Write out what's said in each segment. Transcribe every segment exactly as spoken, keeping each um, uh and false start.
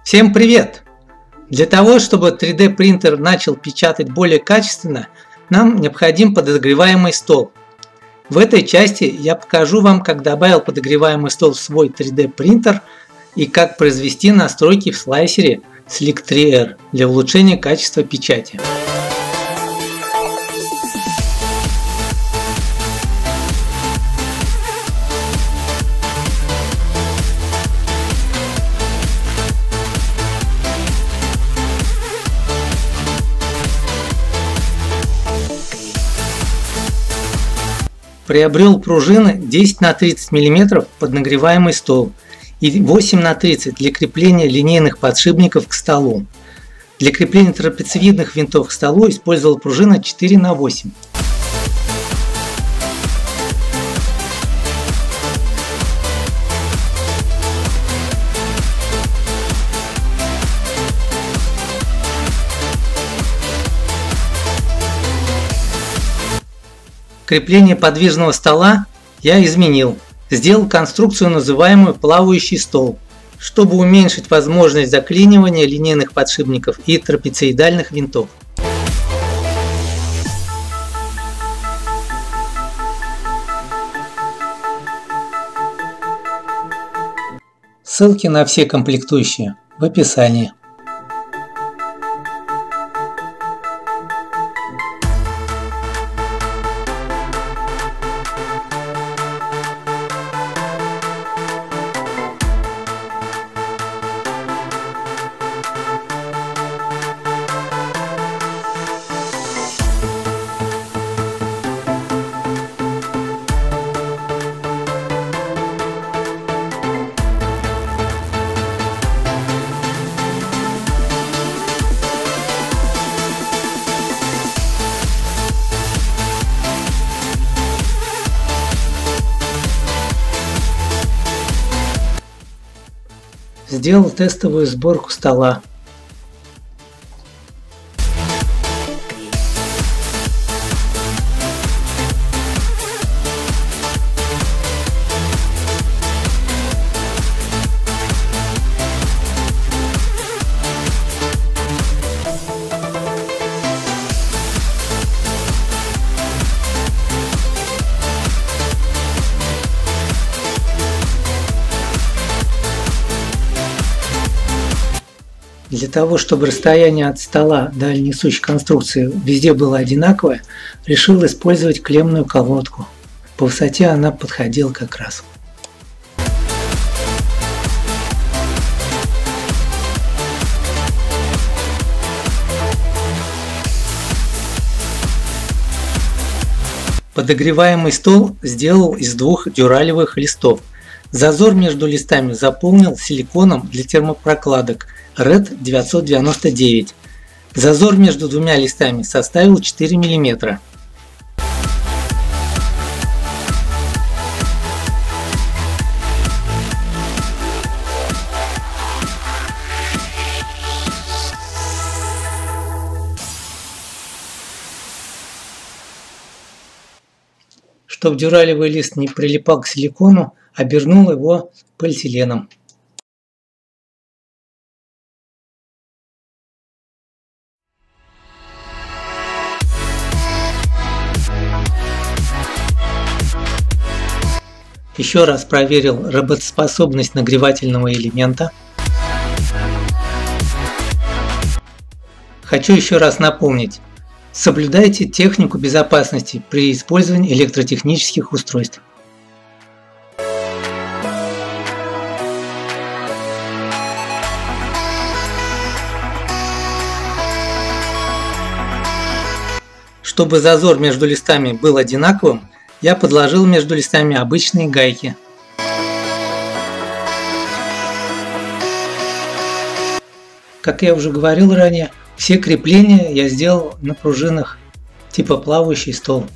Всем привет! Для того, чтобы три дэ принтер начал печатать более качественно, нам необходим подогреваемый стол. В этой части я покажу вам, как добавил подогреваемый стол в свой три дэ принтер и как произвести настройки в слайсере Slick три эр для улучшения качества печати. Приобрел пружины десять на тридцать миллиметров под нагреваемый стол и восемь на тридцать для крепления линейных подшипников к столу. Для крепления трапециевидных винтов к столу использовал пружина четыре на восемь. Крепление подвижного стола я изменил. Сделал конструкцию, называемую плавающий стол, чтобы уменьшить возможность заклинивания линейных подшипников и трапециидальных винтов. Ссылки на все комплектующие в описании. Сделал тестовую сборку стола. Для того, чтобы расстояние от стола до несущей конструкции везде было одинаковое, решил использовать клеммную колодку. По высоте она подходила как раз. Подогреваемый стол сделал из двух дюралевых листов. Зазор между листами заполнил силиконом для термопрокладок ред девятьсот девяносто девять. Зазор между двумя листами составил четыре миллиметра. Чтобы дюралевый лист не прилипал к силикону, обернул его полиэтиленом. Еще раз проверил работоспособность нагревательного элемента. Хочу еще раз напомнить. Соблюдайте технику безопасности при использовании электротехнических устройств. Чтобы зазор между листами был одинаковым, я подложил между листами обычные гайки. Как я уже говорил ранее, все крепления я сделал на пружинах типа плавающий стол.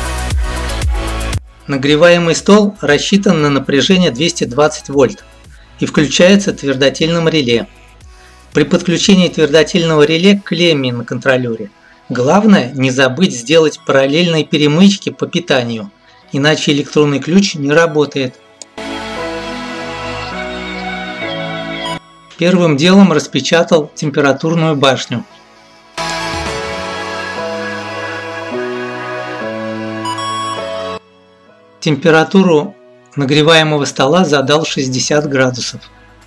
Нагреваемый стол рассчитан на напряжение двести двадцать вольт. и включается твердотельным реле. При подключении твердотельного реле к клемме на контроллере главное не забыть сделать параллельные перемычки по питанию, иначе электронный ключ не работает. Первым делом распечатал температурную башню. Температуру нагреваемого стола задал шестьдесят градусов.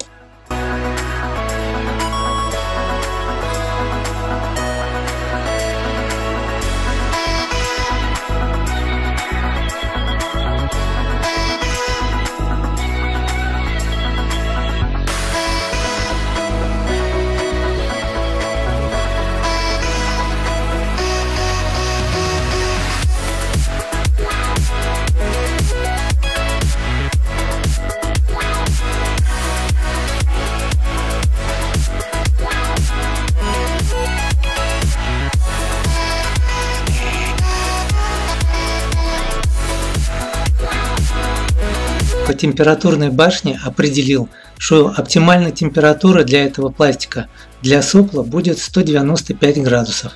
По температурной башне определил, что оптимальная температура для этого пластика для сопла будет сто девяносто пять градусов.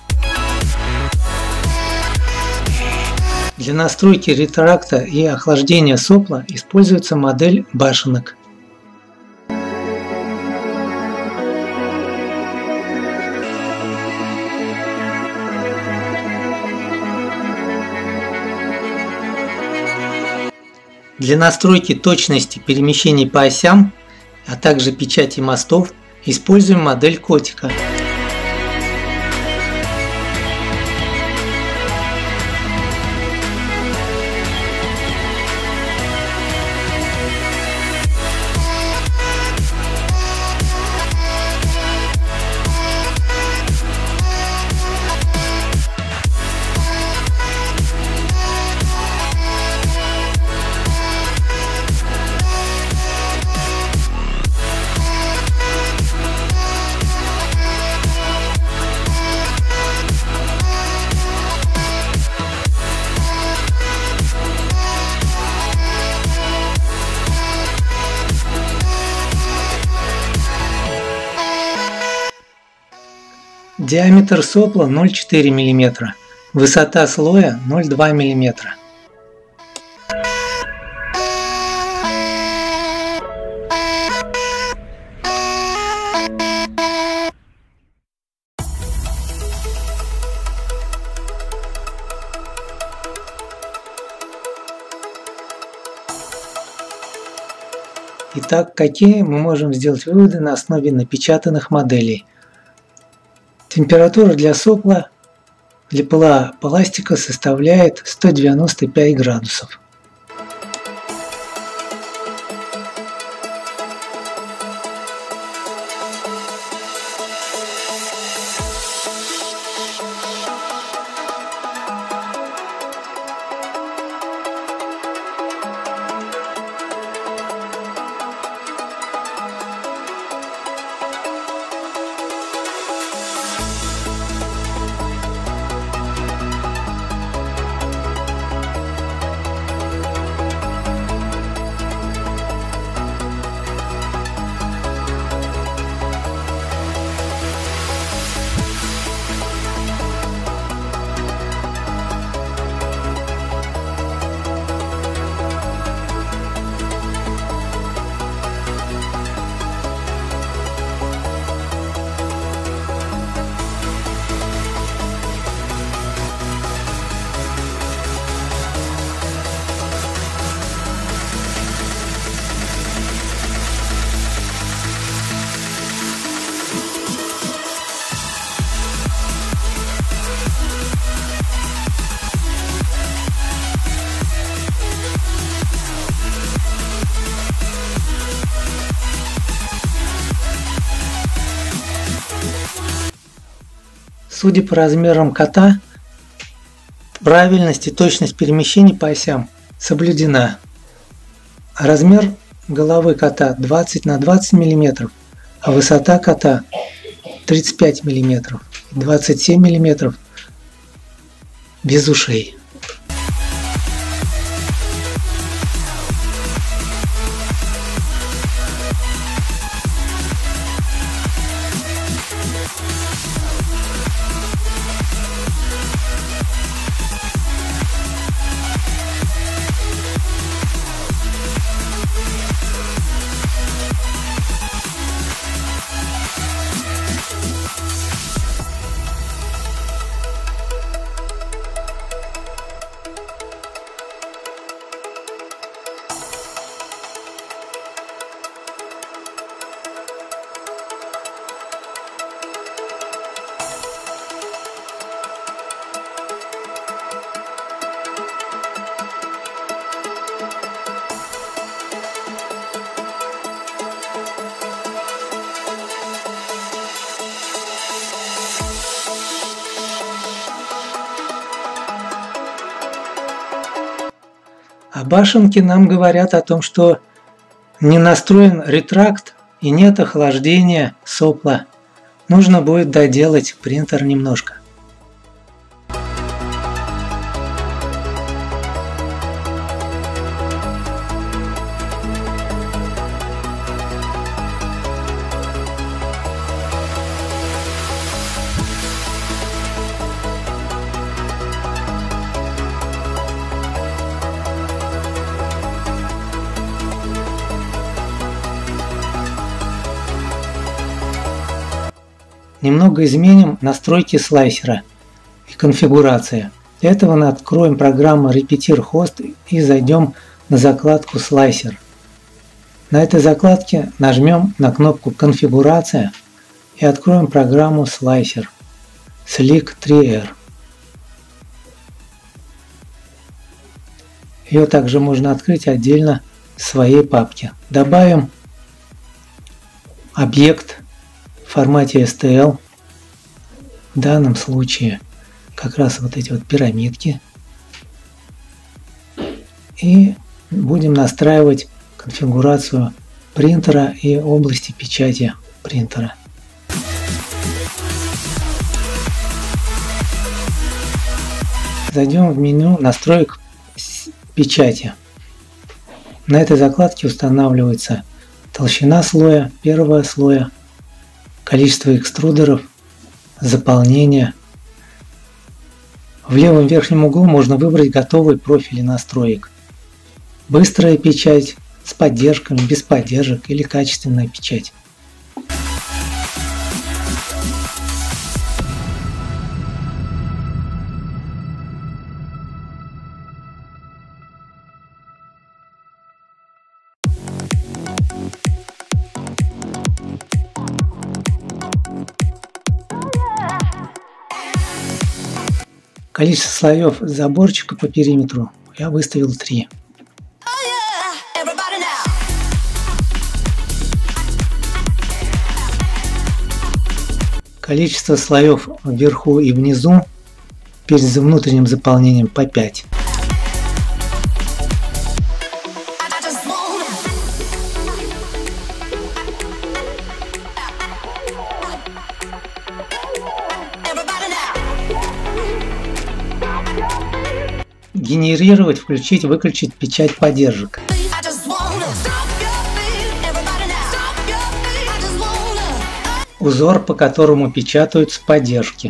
Для настройки ретракта и охлаждения сопла используется модель башенок. Для настройки точности перемещений по осям, а также печати мостов, используем модель котика. Диаметр сопла ноль целых четыре десятых миллиметра, высота слоя ноль целых два десятых миллиметра. Итак, какие мы можем сделать выводы на основе напечатанных моделей? Температура для сопла для ПЛА пластика составляет сто девяносто пять градусов. Судя по размерам кота, правильность и точность перемещений по осям соблюдена. Размер головы кота двадцать на двадцать миллиметров, а высота кота тридцать пять миллиметров, двадцать семь миллиметров без ушей. А башенки нам говорят о том, что не настроен ретракт и нет охлаждения сопла. Нужно будет доделать принтер немножко. Немного изменим настройки слайсера и конфигурация. Для этого откроем программу Repeater Host и зайдем на закладку слайсер. На этой закладке нажмем на кнопку Конфигурация и откроем программу слайсер Slick три эр. Ее также можно открыть отдельно в своей папке. Добавим объект в формате эс ти эл, в данном случае как раз вот эти вот пирамидки, и будем настраивать конфигурацию принтера и области печати принтера. Зайдем в меню настроек печати. На этой закладке устанавливается толщина слоя, первого слоя, количество экструдеров, заполнение. В левом верхнем углу можно выбрать готовые профили настроек. Быстрая печать с поддержками, без поддержек или качественная печать. Количество слоев заборчика по периметру я выставил три. Количество слоев вверху и внизу перед внутренним заполнением по пять. Генерировать, включить, выключить печать поддержек. Узор, по которому печатаются поддержки.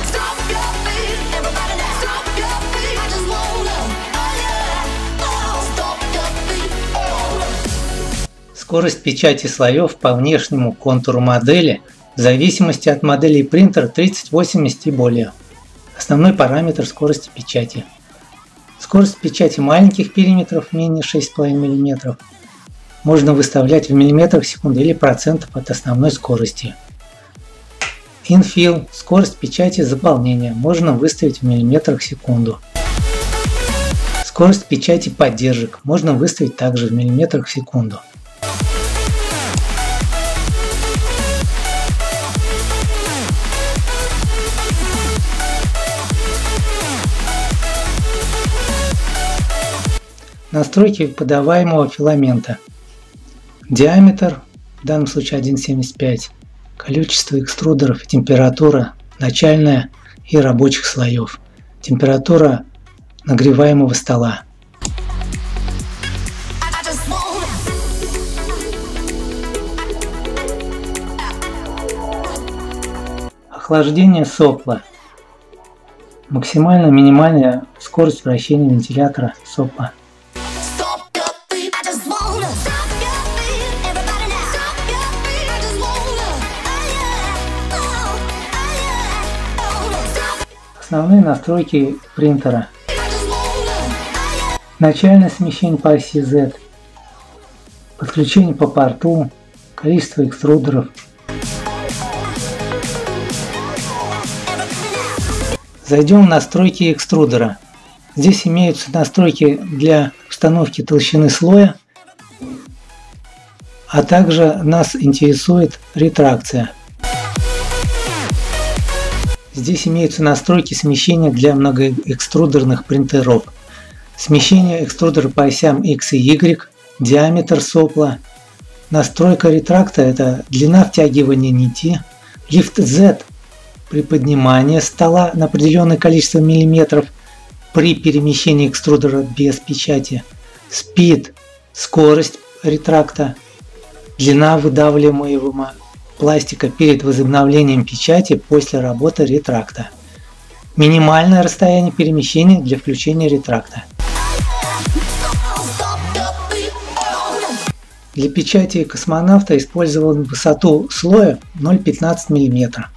Скорость печати слоев по внешнему контуру модели в зависимости от модели принтера тридцать восемьдесят и более. Основной параметр скорости печати. Скорость печати маленьких периметров, менее шесть и пять миллиметров, можно выставлять в миллиметрах в секунду или процентов от основной скорости. Infill – скорость печати заполнения, можно выставить в миллиметрах в секунду. Скорость печати поддержек можно выставить также в миллиметрах в секунду. Настройки подаваемого филамента. Диаметр, в данном случае один целых семьдесят пять, количество экструдеров, температура начальная и рабочих слоев, температура нагреваемого стола. Охлаждение сопла. Максимальная минимальная скорость вращения вентилятора сопла. Основные настройки принтера. Начальное смещение по оси Z, подключение по порту, количество экструдеров. Зайдем в настройки экструдера. Здесь имеются настройки для установки толщины слоя, а также нас интересует ретракция. Здесь имеются настройки смещения для многоэкструдерных принтеров. смещение экструдера по осям X и Y, диаметр сопла, настройка ретракта – это длина втягивания нити, лифт Z – приподнимание стола на определенное количество миллиметров при перемещении экструдера без печати, speed – скорость ретракта, длина выдавливаемого пластика перед возобновлением печати после работы ретракта, минимальное расстояние перемещения для включения ретракта. Для печати космонавта использовал высоту слоя ноль целых пятнадцать сотых миллиметра.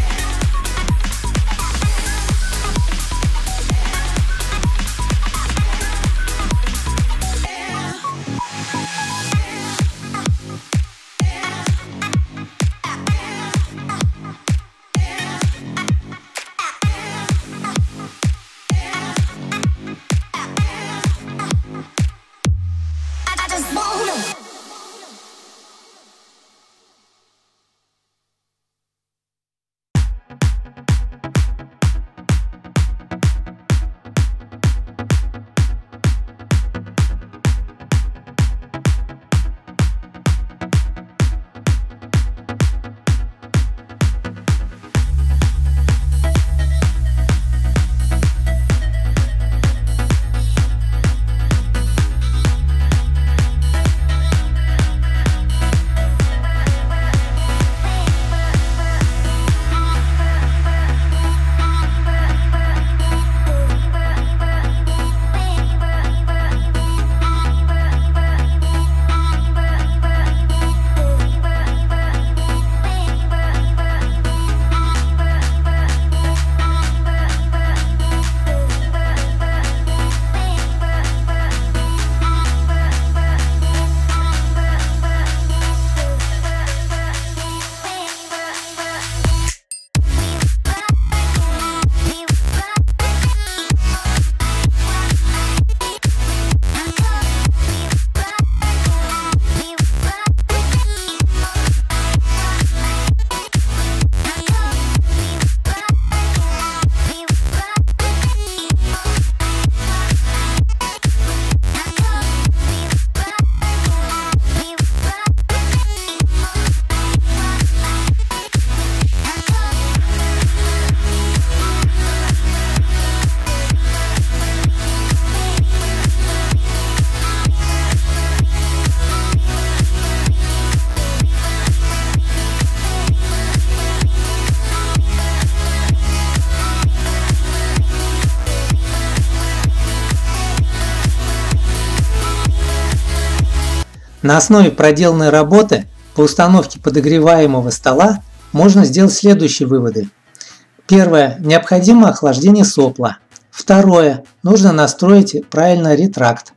На основе проделанной работы по установке подогреваемого стола можно сделать следующие выводы. Первое. Необходимо охлаждение сопла. Второе. Нужно настроить правильно ретракт.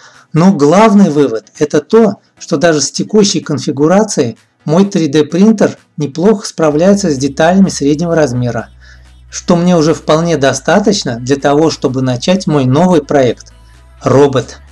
Но главный вывод – это то, что даже с текущей конфигурацией мой три дэ принтер неплохо справляется с деталями среднего размера, что мне уже вполне достаточно для того, чтобы начать мой новый проект – робот.